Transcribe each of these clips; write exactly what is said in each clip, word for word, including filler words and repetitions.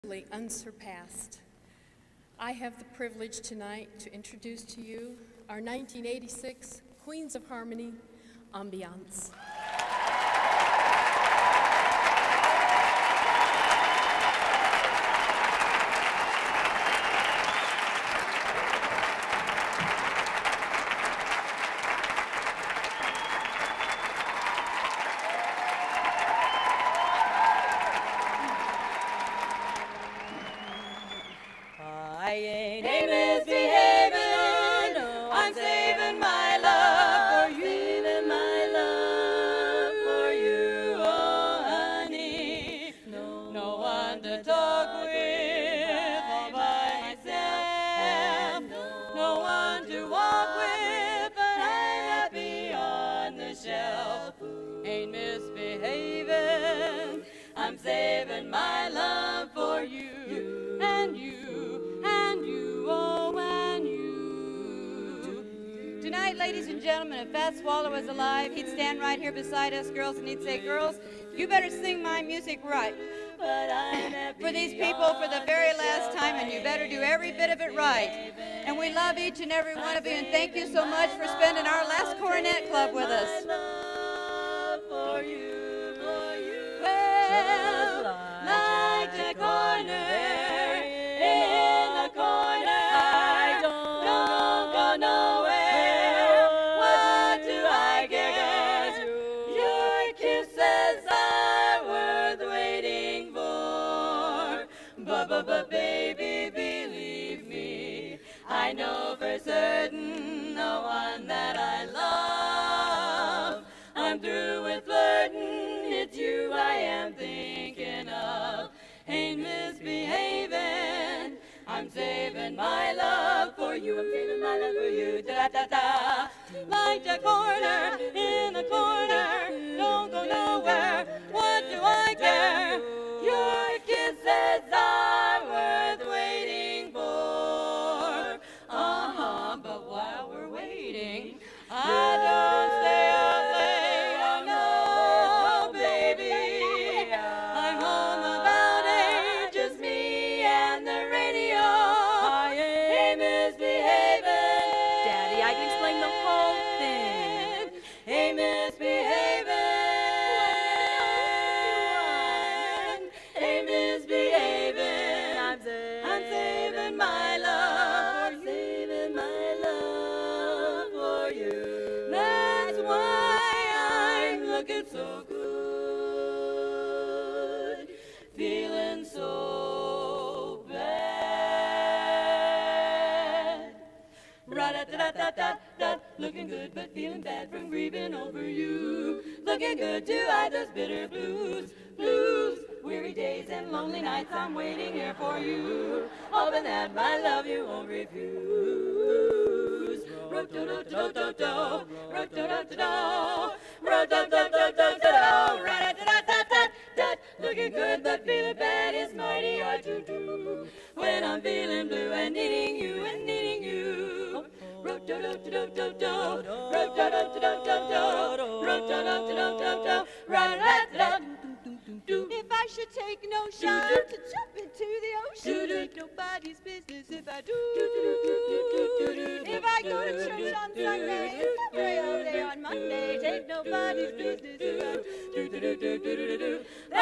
Unsurpassed. I have the privilege tonight to introduce to you our nineteen eighty-six Queens of Harmony, Ambiance. I ain't, ain't misbehaving, no, I'm saving my love for you, saving my love for you, oh honey. No, no one to talk with all by myself, no one to walk with, but I'm happy on the shelf. Ain't misbehaving, I'm saving my love for you and you. Tonight, ladies and gentlemen, if Fat Swallow was alive, he'd stand right here beside us girls and he'd say, girls, you better sing my music right. For these people for the very last time, and you better do every bit of it right. And we love each and every one of you, and thank you so much for spending our last Coronet Club with us. For you, for you. Well, like the corner, in the corner, I don't, don't go nowhere. But baby, believe me, I know for certain the one that I love. I'm through with flirting, it's you I am thinking of. Ain't misbehaving, I'm saving my love for you. I'm saving my love for you. Da da da. Like a corner in a corner, don't go nowhere. What do I care? Your kisses are worth waiting for. Uh-huh, but while we're waiting, I don't stay up late. Oh no, baby, I'm home about eight, just me and the radio. I ain't misbehaving. Daddy, I can explain the whole thing. Ain't misbehaving. Ain't misbehaving. I'm saving, I'm saving my love. I'm saving my love for you. That's why I'm looking so good, feeling so bad. Ra-da-da-da-da-da, looking good but feeling bad from grieving over you. Looking good to hide those bitter blues, blues. Weary days and lonely nights, I'm waiting here for you, hoping that my love you won't refuse. Ro-do-do-do-do-do, ro-do-do-do-do, ro-do-do-do-do-do, ra-da-da-da-da-da. Looking good but feeling bad is mighty hard to do when I'm feeling blue and needing you and needing you. Ro-do-do-do-do-do, ro-do-do-do-do-do, ro-do-do-do-do-do, ra-da-da-da. If I should take no shot to jump into the ocean, ain't nobody's business if I do. If I go to church on Sunday, if I pray all day on Monday, ain't nobody's business if I do.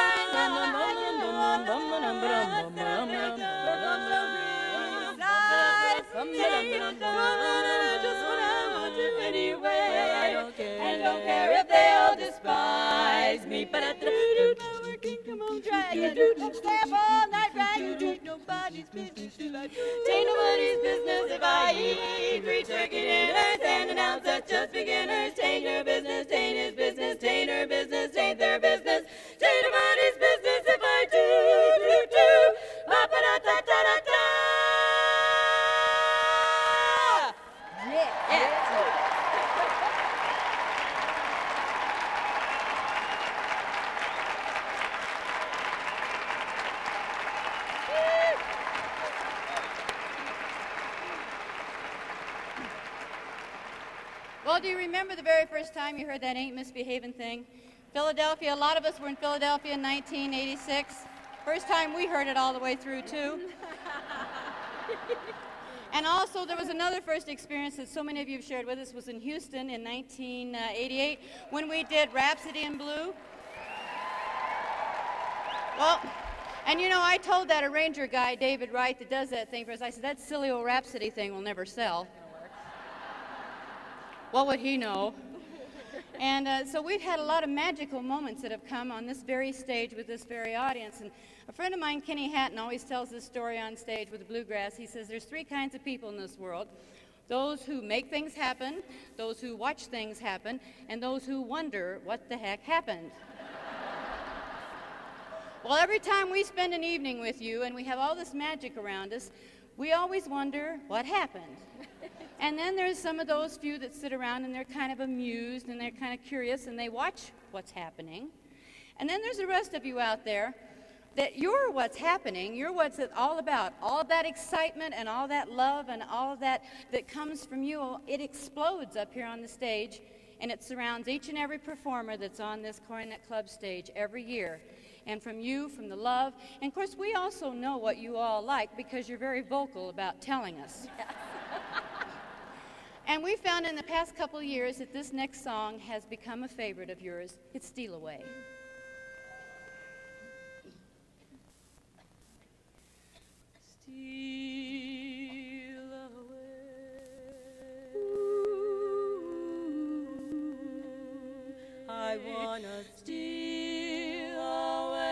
Just what I want to anyway, and don't care if they all despise me. But I do. Come on, dragon, stay up all night, right? Ain't nobody's business if I do. Ain't nobody's business if I eat three turkey dinners and announce that's just beginners. Ain't your business, ain't his business, ain't her business, ain't their business. Ain't nobody's business if I do, do, do. Ba-ba-da-da-da-da-da. Yeah, yeah. Well, do you remember the very first time you heard that Ain't Misbehavin' thing? Philadelphia, a lot of us were in Philadelphia in nineteen eighty-six. First time we heard it all the way through, too. And also, there was another first experience that so many of you have shared with us, was in Houston in nineteen eighty-eight when we did Rhapsody in Blue. Well, and you know, I told that arranger guy, David Wright, that does that thing for us, I said, that silly old Rhapsody thing will never sell. What would he know? And uh, so we've had a lot of magical moments that have come on this very stage with this very audience. And a friend of mine, Kenny Hatton, always tells this story on stage with the bluegrass. He says there's three kinds of people in this world. Those who make things happen, those who watch things happen, and those who wonder what the heck happened. Well, every time we spend an evening with you and we have all this magic around us, we always wonder what happened. And then there's some of those few that sit around and they're kind of amused and they're kind of curious and they watch what's happening. And then there's the rest of you out there that you're what's happening, you're what's it all about. All of that excitement and all that love and all of that that comes from you, it explodes up here on the stage and it surrounds each and every performer that's on this Coronet Club stage every year. And from you, from the love, and of course we also know what you all like because you're very vocal about telling us. And we found in the past couple of years that this next song has become a favorite of yours. It's Steal Away. Steal away. Ooh, I wanna steal away.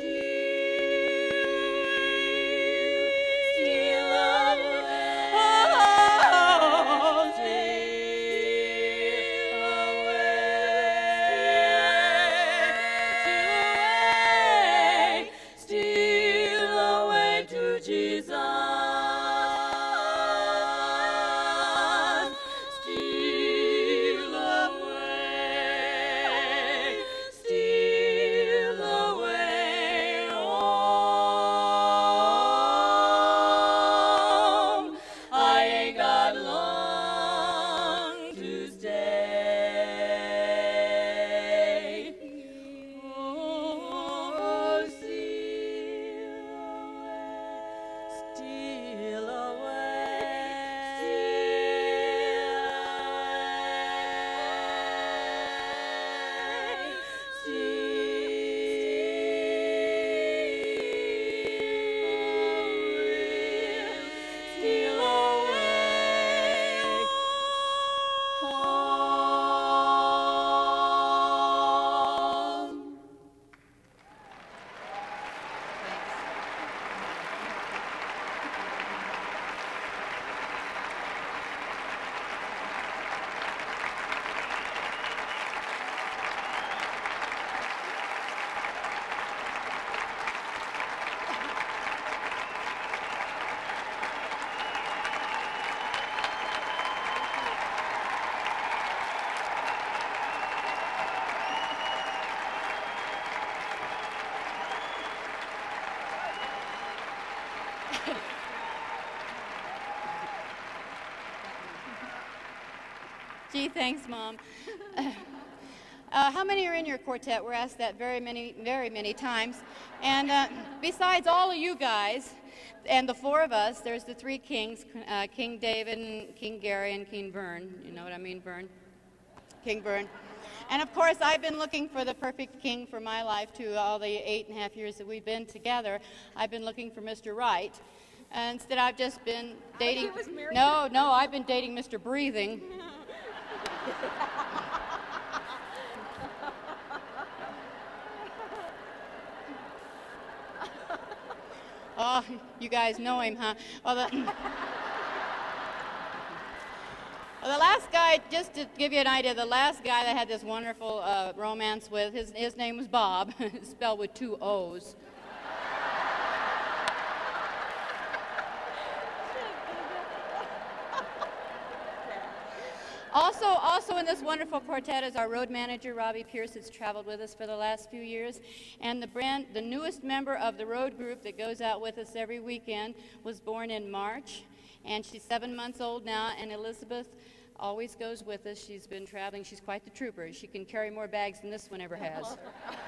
Oh Gee, thanks, Mom. Uh, how many are in your quartet? We're asked that very many, very many times. And uh, besides all of you guys, and the four of us, there's the three kings, uh, King David, and King Gary, and King Vern. You know what I mean, Vern? King Vern. And of course, I've been looking for the perfect king for my life, too. All the eight and a half years that we've been together, I've been looking for Mister Wright. And instead, I've just been dating... No, no, I've been dating Mister Breathing. Oh, you guys know him, huh? Well, the, well, the last guy, just to give you an idea, the last guy that I had this wonderful uh, romance with, his, his name was Bob, spelled with two O's. Also, also in this wonderful quartet is our road manager, Robbie Pierce, who's traveled with us for the last few years. And the brand, the newest member of the road group that goes out with us every weekend was born in March. And she's seven months old now, and Elizabeth always goes with us. She's been traveling. She's quite the trooper. She can carry more bags than this one ever has.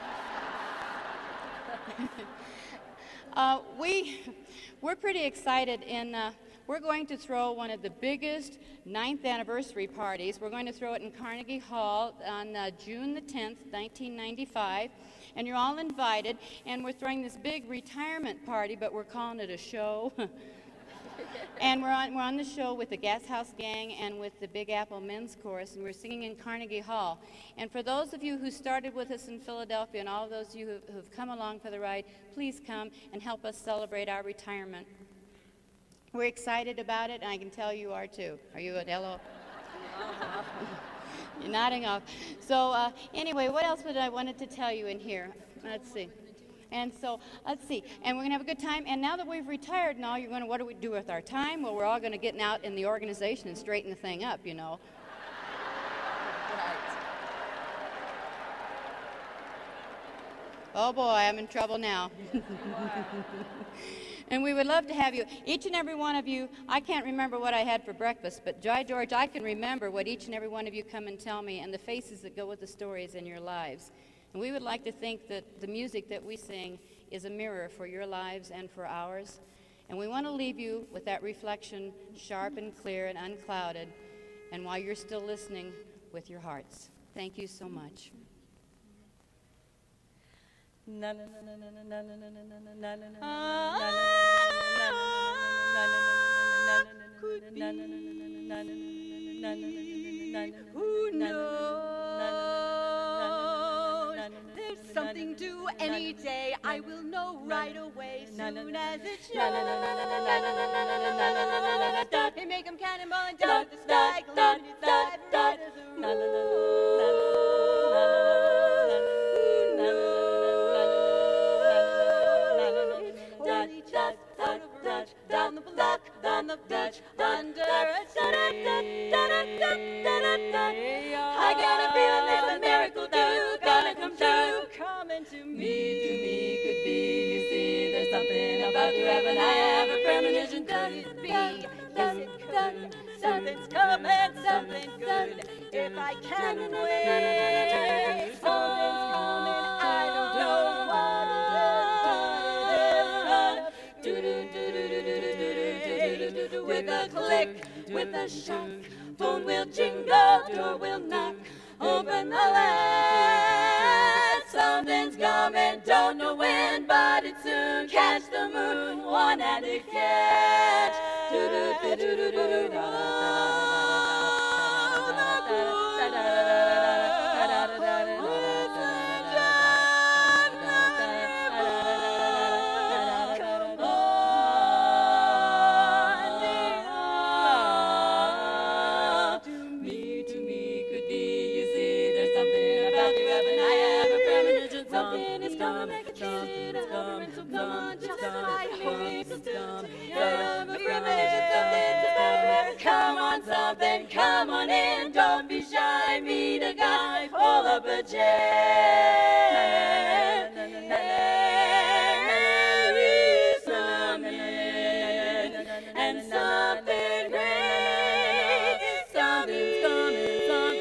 uh, we, we're pretty excited in... Uh, We're going to throw one of the biggest ninth anniversary parties. We're going to throw it in Carnegie Hall on uh, June the tenth, nineteen ninety-five. And you're all invited. And we're throwing this big retirement party, but we're calling it a show. And we're on, we're on the show with the Gas House Gang and with the Big Apple Men's Chorus. And we're singing in Carnegie Hall. And for those of you who started with us in Philadelphia and all of those of you who've, who've come along for the ride, please come and help us celebrate our retirement. We're excited about it, and I can tell you are too. Are you good? Hello? You're nodding off. So uh, anyway, what else would I wanted to tell you in here? Let's see. And so, let's see. And we're going to have a good time. And now that we've retired now, you're going to, what do we do with our time? Well, we're all going to get out in the organization and straighten the thing up, you know. Right. Oh, boy, I'm in trouble now. And we would love to have you, each and every one of you. I can't remember what I had for breakfast, but Joy George, I can remember what each and every one of you come and tell me and the faces that go with the stories in your lives. And we would like to think that the music that we sing is a mirror for your lives and for ours. And we want to leave you with that reflection, sharp and clear and unclouded, and while you're still listening, with your hearts. Thank you so much. Who knows? There's something to any day. I will know right away soon as it shows. They make them cannonball and down to the sky, gliding inside right as a down the block, on the beach, under a tree. I got a feeling there's a miracle too, gonna come true. Coming to me, to me could be. You see, there's something about you, haven't I? Have a premonition, could it be? Yes, it could. Something's coming, something good. If I can wait, something's coming. I don't know what it is. Do do do do do do do do do. With a click, with a shock, phone will jingle, door will knock. Open the latch, something's coming, don't know when, but it's soon. Catch the moon, one-handed catch. Do do do do do do do. Come on, something, come on in, don't be shy, meet a guy, pull up a chair. There is something, and something great, something's coming, something.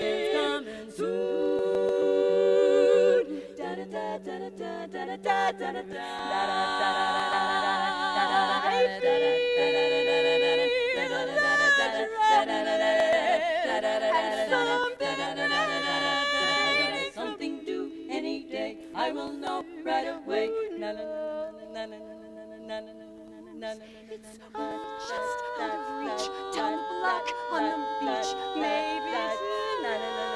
Something do any day, I will know right away. It's all just out of reach, down the block on the beach, maybe.